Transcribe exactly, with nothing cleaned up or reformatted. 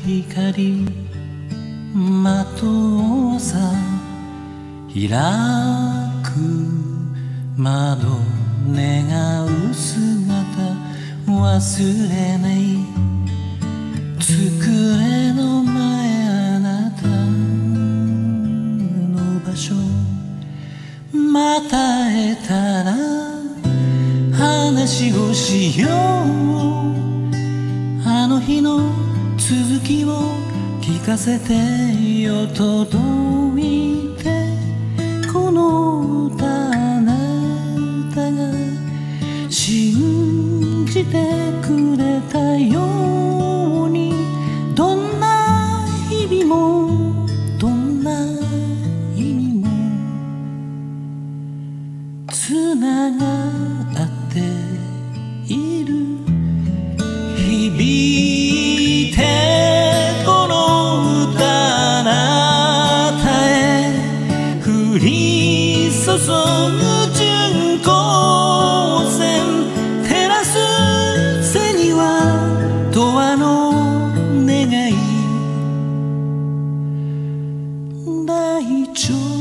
光窓さ開く窓願う姿忘れない机の前あなたの場所また会えたら話をしようあの日の続きを聞かせてよ届いてこの歌あなたが信じてくれたようにどんな日々もどんな意味もつながっている響いてこの歌あなたへ降り注ぐ純光線照らす背には永遠の願い大丈夫